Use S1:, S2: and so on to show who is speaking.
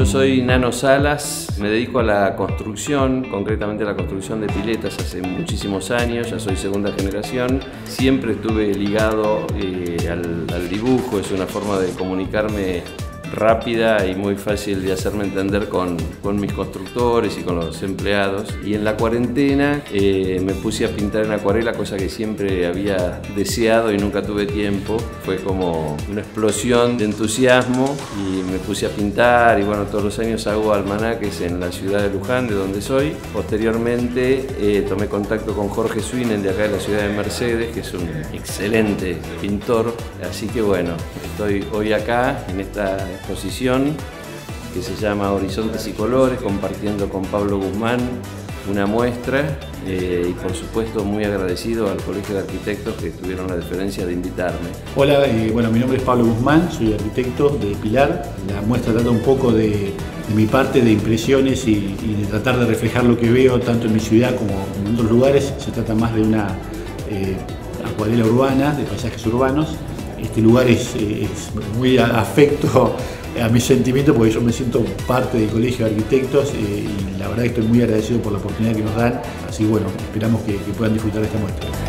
S1: soy Nano Salas, me dedico a la construcción, concretamente a la construcción de piletas hace muchísimos años, ya soy segunda generación. Siempre estuve ligado al dibujo, es una forma de comunicarme rápida y muy fácil de hacerme entender con mis constructores y con los empleados. Y en la cuarentena me puse a pintar en acuarela, cosa que siempre había deseado y nunca tuve tiempo. Fue como una explosión de entusiasmo y me puse a pintar, y bueno, todos los años hago almanaques en la ciudad de Luján, de donde soy. Posteriormente tomé contacto con Jorge Swinen, de acá de la ciudad de Mercedes, que es un excelente pintor. Así que bueno, estoy hoy acá en esta exposición que se llama Horizontes y Colores, compartiendo con Pablo Guzmán una muestra y por supuesto muy agradecido al Colegio de Arquitectos que tuvieron la deferencia de invitarme.
S2: Hola, bueno, mi nombre es Pablo Guzmán, soy arquitecto de Pilar. La muestra trata un poco de mi parte de impresiones y de tratar de reflejar lo que veo tanto en mi ciudad como en otros lugares. Se trata más de una acuarela urbana, de paisajes urbanos. Este lugar es muy afecto a mis sentimientos porque yo me siento parte del Colegio de Arquitectos y la verdad que estoy muy agradecido por la oportunidad que nos dan. Así que bueno, esperamos que puedan disfrutar de esta muestra.